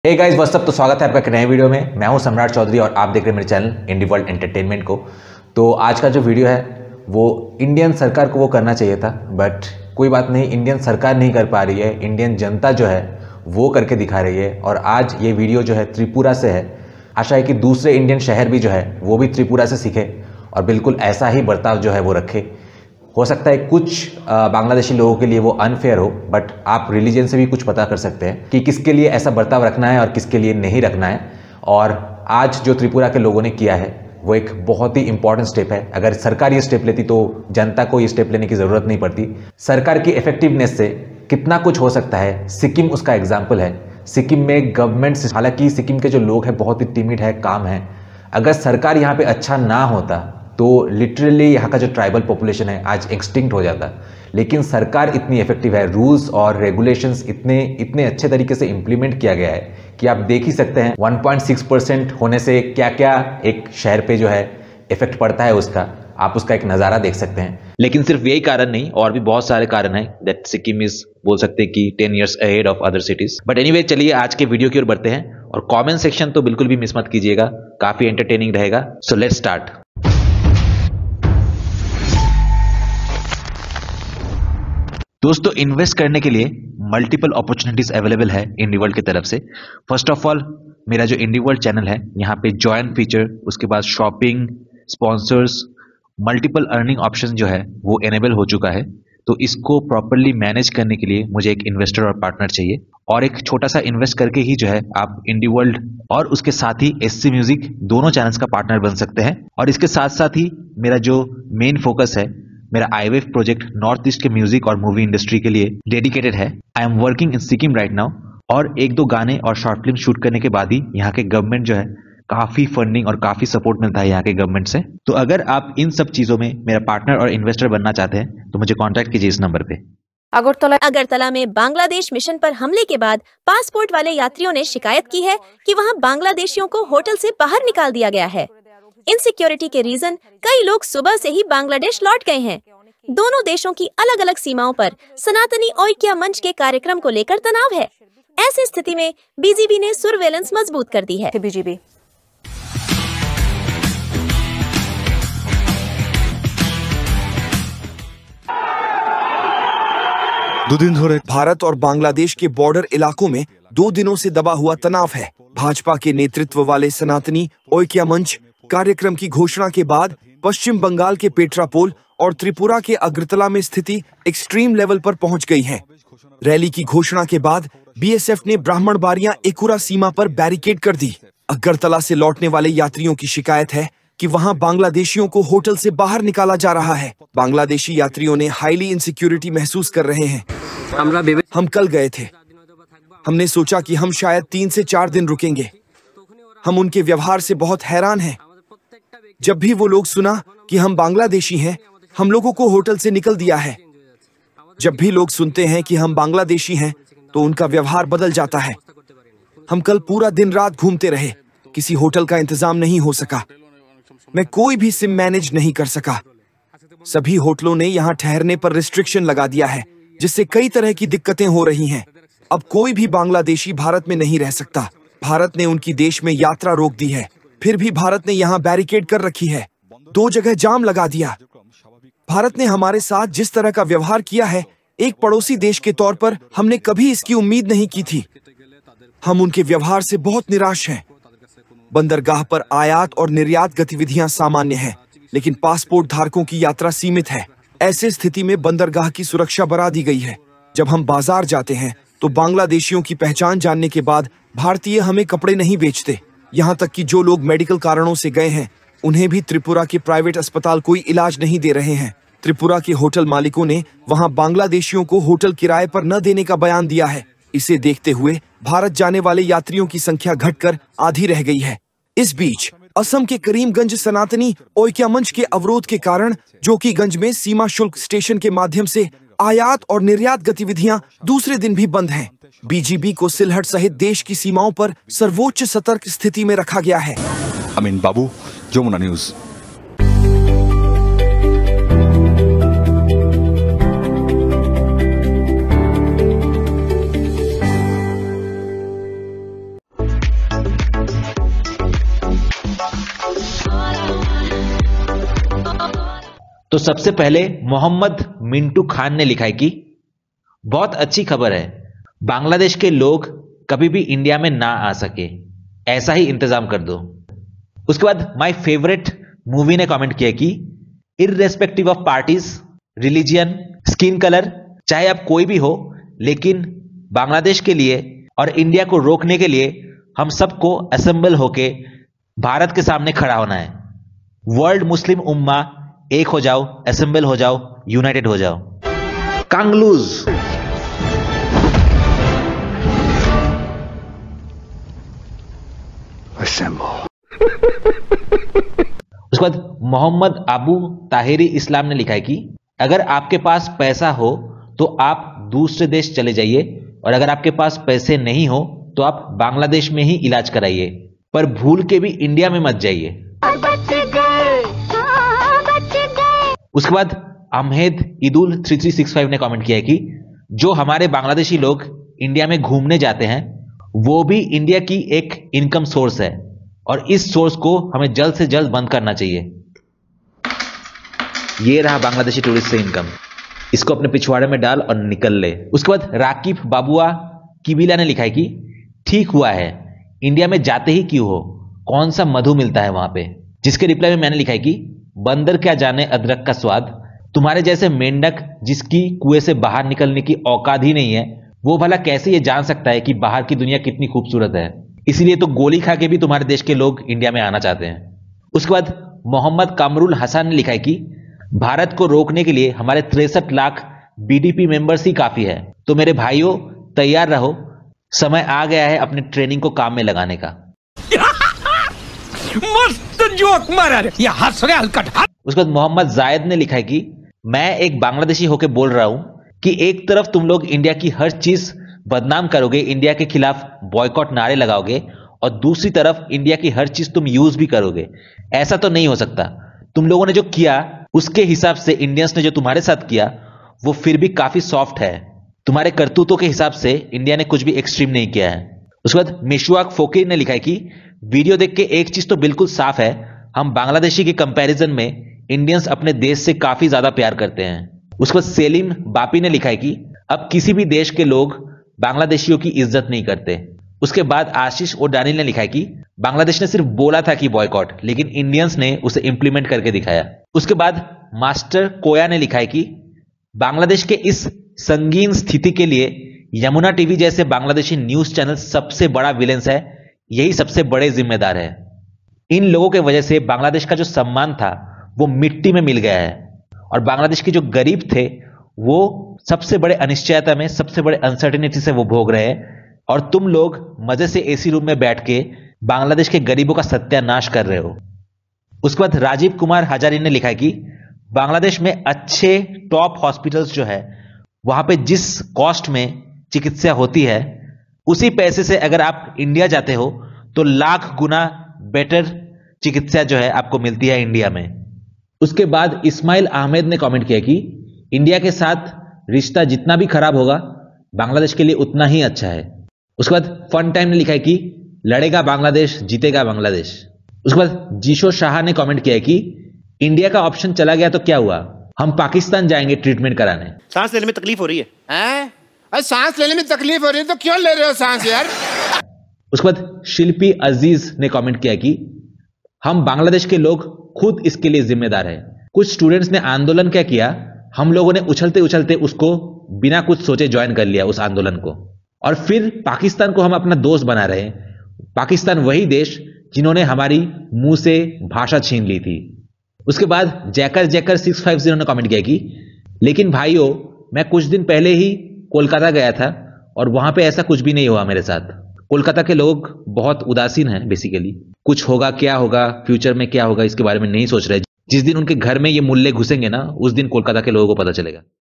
Hey guys what's up. तो स्वागत है आपका एक नए वीडियो में। मैं हूं सम्राट चौधरी और आप देख रहे हैं मेरे चैनल इंडी वर्ल्ड एंटरटेनमेंट को। तो आज का जो वीडियो है वो इंडियन सरकार को वो करना चाहिए था, बट कोई बात नहीं, इंडियन सरकार नहीं कर पा रही है, इंडियन जनता जो है वो करके दिखा रही है। और आज ये वीडियो जो है त्रिपुरा से है। आशा है कि दूसरे इंडियन शहर भी जो है वो भी त्रिपुरा से सीखे और बिल्कुल ऐसा ही बर्ताव जो है वो रखे। हो सकता है कुछ बांग्लादेशी लोगों के लिए वो अनफेयर हो, बट आप रिलीजन से भी कुछ पता कर सकते हैं कि किसके लिए ऐसा बर्ताव रखना है और किसके लिए नहीं रखना है। और आज जो त्रिपुरा के लोगों ने किया है वो एक बहुत ही इंपॉर्टेंट स्टेप है। अगर सरकार ये स्टेप लेती तो जनता को ये स्टेप लेने की ज़रूरत नहीं पड़ती। सरकार की इफेक्टिवनेस से कितना कुछ हो सकता है, सिक्किम उसका एग्जाम्पल है। सिक्किम में गवर्नमेंट, हालांकि सिक्किम के जो लोग हैं बहुत ही टिमिड है, काम है। अगर सरकार यहाँ पे अच्छा ना होता तो लिटरली यहाँ का जो ट्राइबल पॉपुलेशन है आज एक्सटिंक्ट हो जाता। लेकिन सरकार इतनी इफेक्टिव है, रूल्स और रेगुलेशंस इतने अच्छे तरीके से इंप्लीमेंट किया गया है कि आप देख ही सकते हैं 1.6% होने से क्या क्या एक शहर पे जो है इफेक्ट पड़ता है उसका। आप उसका एक नज़ारा देख सकते हैं। लेकिन सिर्फ यही कारण नहीं, और भी बहुत सारे कारण हैं दैट सिक्किम इज, बोल सकते हैं कि 10 years ahead of other cities. But anyway, चलिए आज के वीडियो की ओर बढ़ते हैं। और कॉमेंट सेक्शन तो बिल्कुल भी मिस मत कीजिएगा, काफी एंटरटेनिंग रहेगा। So let's start. दोस्तों, इन्वेस्ट करने के लिए मल्टीपल अपॉर्चुनिटीज अवेलेबल है इंडी वर्ल्ड की तरफ से। फर्स्ट ऑफ ऑल, मेरा जो इंडी वर्ल्ड चैनल है यहाँ पे जॉइन फीचर, उसके बाद shopping, sponsors, multiple earning option जो है वो एनेबल हो चुका है। तो इसको प्रॉपरली मैनेज करने के लिए मुझे एक इन्वेस्टर और पार्टनर चाहिए, और एक छोटा सा इन्वेस्ट करके ही जो है आप इंडी वर्ल्ड और उसके साथ ही एससी म्यूजिक दोनों चैनल्स का पार्टनर बन सकते हैं। और इसके साथ साथ ही मेरा जो मेन फोकस है, मेरा आईवेव प्रोजेक्ट नॉर्थ ईस्ट के म्यूजिक और मूवी इंडस्ट्री के लिए डेडिकेटेड है। I am working in Sikkim right now, और एक दो गाने और शॉर्ट फिल्म शूट करने के बाद ही यहाँ के गवर्नमेंट जो है काफी फंडिंग और काफी सपोर्ट मिलता है यहाँ के गवर्नमेंट से। तो अगर आप इन सब चीजों में मेरा पार्टनर और इन्वेस्टर बनना चाहते हैं तो मुझे कॉन्टैक्ट कीजिए इस नंबर पे। अगरतला में बांग्लादेश मिशन पर हमले के बाद पासपोर्ट वाले यात्रियों ने शिकायत की है कि वहां बांग्लादेशियों को होटल से बाहर निकाल दिया गया है। इनसिक्योरिटी के रीजन कई लोग सुबह से ही बांग्लादेश लौट गए हैं। दोनों देशों की अलग अलग सीमाओं पर सनातनी ऐक्य मंच के कार्यक्रम को लेकर तनाव है। ऐसी स्थिति में बीजीबी ने सर्वेलेंस मजबूत कर दी है। बीजीबी दो दिन धरे भारत और बांग्लादेश के बॉर्डर इलाकों में 2 दिनों से दबा हुआ तनाव है। भाजपा के नेतृत्व वाले सनातनी ऐक्य मंच कार्यक्रम की घोषणा के बाद पश्चिम बंगाल के पेट्रापोल और त्रिपुरा के अगरतला में स्थिति एक्सट्रीम लेवल पर पहुंच गई है। रैली की घोषणा के बाद बीएसएफ ने ब्राह्मणबाड़ियां एकुरा सीमा पर बैरिकेड कर दी। अगरतला से लौटने वाले यात्रियों की शिकायत है कि वहां बांग्लादेशियों को होटल से बाहर निकाला जा रहा है। बांग्लादेशी यात्रियों ने हाईली इनसिक्योरिटी महसूस कर रहे हैं। हम कल गए थे, हमने सोचा कि हम शायद 3 से 4 दिन रुकेंगे। हम उनके व्यवहार से बहुत हैरान हैं। जब भी वो लोग सुना कि हम बांग्लादेशी हैं, हम लोगों को होटल से निकल दिया है। जब भी लोग सुनते हैं कि हम बांग्लादेशी हैं तो उनका व्यवहार बदल जाता है। हम कल पूरा दिन रात घूमते रहे, किसी होटल का इंतजाम नहीं हो सका। मैं कोई भी सिम मैनेज नहीं कर सका। सभी होटलों ने यहाँ ठहरने पर रिस्ट्रिक्शन लगा दिया है, जिससे कई तरह की दिक्कतें हो रही हैं। अब कोई भी बांग्लादेशी भारत में नहीं रह सकता। भारत ने उनकी देश में यात्रा रोक दी है, फिर भी भारत ने यहाँ बैरिकेड कर रखी है, 2 जगह जाम लगा दिया। भारत ने हमारे साथ जिस तरह का व्यवहार किया है, एक पड़ोसी देश के तौर पर हमने कभी इसकी उम्मीद नहीं की थी। हम उनके व्यवहार से बहुत निराश हैं। बंदरगाह पर आयात और निर्यात गतिविधियां सामान्य हैं, लेकिन पासपोर्ट धारकों की यात्रा सीमित है। ऐसे स्थिति में बंदरगाह की सुरक्षा बढ़ा दी गई है। जब हम बाजार जाते हैं तो बांग्लादेशियों की पहचान जानने के बाद भारतीय हमें कपड़े नहीं बेचते। यहाँ तक कि जो लोग मेडिकल कारणों से गए हैं, उन्हें भी त्रिपुरा के प्राइवेट अस्पताल कोई इलाज नहीं दे रहे हैं। त्रिपुरा के होटल मालिकों ने वहां बांग्लादेशियों को होटल किराए पर न देने का बयान दिया है। इसे देखते हुए भारत जाने वाले यात्रियों की संख्या घटकर आधी रह गई है। इस बीच असम के करीमगंज सनातनी ऐक्य मंच के अवरोध के कारण जोकीगंज में सीमा शुल्क स्टेशन के माध्यम से आयात और निर्यात गतिविधियां दूसरे दिन भी बंद हैं। बीजीबी को सिलहट सहित देश की सीमाओं पर सर्वोच्च सतर्क स्थिति में रखा गया है। अमीन बाबू, जमुना न्यूज। तो सबसे पहले मोहम्मद मिंटू खान ने लिखा है कि बहुत अच्छी खबर है, बांग्लादेश के लोग कभी भी इंडिया में ना आ सके, ऐसा ही इंतजाम कर दो। उसके बाद माय फेवरेट मूवी ने कमेंट किया कि irrespective of parties, religion, skin colour, चाहे आप कोई भी हो, लेकिन बांग्लादेश के लिए और इंडिया को रोकने के लिए हम सबको असेंबल होके भारत के सामने खड़ा होना है। वर्ल्ड मुस्लिम उम्मा एक हो जाओ, असेंबल हो जाओ, यूनाइटेड हो जाओ। कांगलूज। उसके बाद मोहम्मद अबू ताहिरी इस्लाम ने लिखा है कि अगर आपके पास पैसा हो तो आप दूसरे देश चले जाइए, और अगर आपके पास पैसे नहीं हो तो आप बांग्लादेश में ही इलाज कराइए, पर भूल के भी इंडिया में मत जाइए। उसके बाद अहमेद ईदुल 3365 ने कमेंट किया है कि जो हमारे बांग्लादेशी लोग इंडिया में घूमने जाते हैं वो भी इंडिया की एक इनकम सोर्स है, और इस सोर्स को हमें जल्द से जल्द बंद करना चाहिए। ये रहा बांग्लादेशी टूरिस्ट से इनकम, इसको अपने पिछवाड़े में डाल और निकल ले। उसके बाद राकिब बाबुआ किबिला ने लिखा है कि ठीक हुआ है, इंडिया में जाते ही क्यों हो, कौन सा मधु मिलता है वहां पे। जिसके रिप्लाई में मैंने लिखा है कि बंदर क्या जाने अदरक का स्वाद, तुम्हारे जैसे मेंढक जिसकी कुएं से बाहर निकलने की औकात ही नहीं है, वो भला कैसे ये जान सकता है कि बाहर की दुनिया कितनी खूबसूरत है। इसीलिए तो गोली खा के भी तुम्हारे देश के लोग इंडिया में आना चाहते हैं। उसके बाद मोहम्मद कामरुल हसन ने लिखा है कि भारत को रोकने के लिए हमारे 63 लाख बीडीपी मेंबर्स ही काफी है। तो मेरे भाइयों तैयार रहो, समय आ गया है अपने ट्रेनिंग को काम में लगाने का। मस्त जोक मारा रे, ये हंस रहे हलकट। उसके बाद मोहम्मद जायद ने लिखा है कि मैं एक बांग्लादेशी होकर बोल रहा हूं कि एक तरफ तुम लोग इंडिया की हर चीज बदनाम करोगे, इंडिया के खिलाफ बॉयकॉट नारे लगाओगे, और दूसरी तरफ इंडिया की हर चीज तुम यूज भी करोगे। ऐसा तो नहीं हो सकता। तुम लोगों ने जो किया उसके हिसाब से इंडियंस ने जो तुम्हारे साथ किया वो फिर भी काफी सॉफ्ट है। तुम्हारे करतूतों के हिसाब से इंडिया ने कुछ भी एक्सट्रीम नहीं किया है। उसके बाद मिशवाक फोकीर ने लिखा है कि वीडियो देख के एक चीज तो बिल्कुल साफ है, हम बांग्लादेशी के कंपैरिजन में इंडियंस अपने देश से काफी ज्यादा प्यार करते हैं। उसके बाद सेलिम बापी ने लिखा है कि अब किसी भी देश के लोग बांग्लादेशियों की इज्जत नहीं करते। उसके बाद आशीष ओडानिल ने लिखा है कि बांग्लादेश ने सिर्फ बोला था कि बॉयकॉट, लेकिन इंडियंस ने उसे इंप्लीमेंट करके दिखाया। उसके बाद मास्टर कोया ने लिखा है कि बांग्लादेश के इस संगीन स्थिति के लिए यमुना टीवी जैसे बांग्लादेशी न्यूज चैनल सबसे बड़ा विलेंस है, यही सबसे बड़े जिम्मेदार है। इन लोगों के वजह से बांग्लादेश का जो सम्मान था वो मिट्टी में मिल गया है, और बांग्लादेश के जो गरीब थे वो सबसे बड़े अनिश्चयता में, सबसे बड़े अनसर्टेनिटी से वो भोग रहे हैं, और तुम लोग मजे से एसी रूम में बैठ के बांग्लादेश के गरीबों का सत्यानाश कर रहे हो। उसके बाद राजीव कुमार हजारी ने लिखा है कि बांग्लादेश में अच्छे टॉप हॉस्पिटल्स जो है वहां पे जिस कॉस्ट में चिकित्सा होती है उसी पैसे से अगर आप इंडिया जाते हो तो लाख गुना बेटर चिकित्सा जो है आपको मिलती है इंडिया में। उसके बाद इस्माइल अहमद ने कमेंट किया कि इंडिया के साथ रिश्ता जितना भी खराब होगा बांग्लादेश के लिए उतना ही अच्छा है। उसके बाद फन टाइम ने लिखा है कि लड़ेगा बांग्लादेश, जीतेगा बांग्लादेश। उसके बाद जीशो शाह ने कमेंट किया है कि इंडिया का ऑप्शन चला गया तो क्या हुआ, हम पाकिस्तान जाएंगे ट्रीटमेंट कराने। सांस लेने में तकलीफ हो रही है? अरे सांस लेने में तकलीफ हो रही है तो क्यों ले रहे हो सांस यार? उसके बाद शिल्पी अजीज ने कमेंट किया कि हम बांग्लादेश के लोग खुद इसके लिए जिम्मेदार है। कुछ स्टूडेंट्स ने आंदोलन क्या किया, हम लोगों ने उछलते उछलते उसको बिना कुछ सोचे ज्वाइन कर लिया उस आंदोलन को, और फिर पाकिस्तान को हम अपना दोस्त बना रहे हैं। पाकिस्तान वही देश जिन्होंने हमारी मुंह से भाषा छीन ली थी। उसके बाद जैकर 650 ने कमेंट किया कि लेकिन भाइयों मैं कुछ दिन पहले ही कोलकाता गया था और वहां पे ऐसा कुछ भी नहीं हुआ मेरे साथ। कोलकाता के लोग बहुत उदासीन हैं बेसिकली, कुछ होगा क्या होगा फ्यूचर में क्या होगा इसके बारे में नहीं सोच रहे। जिस दिन उनके घर में ये मुल्ले घुसेंगे ना उस दिन कोलकाता के लोगों को पता चलेगा।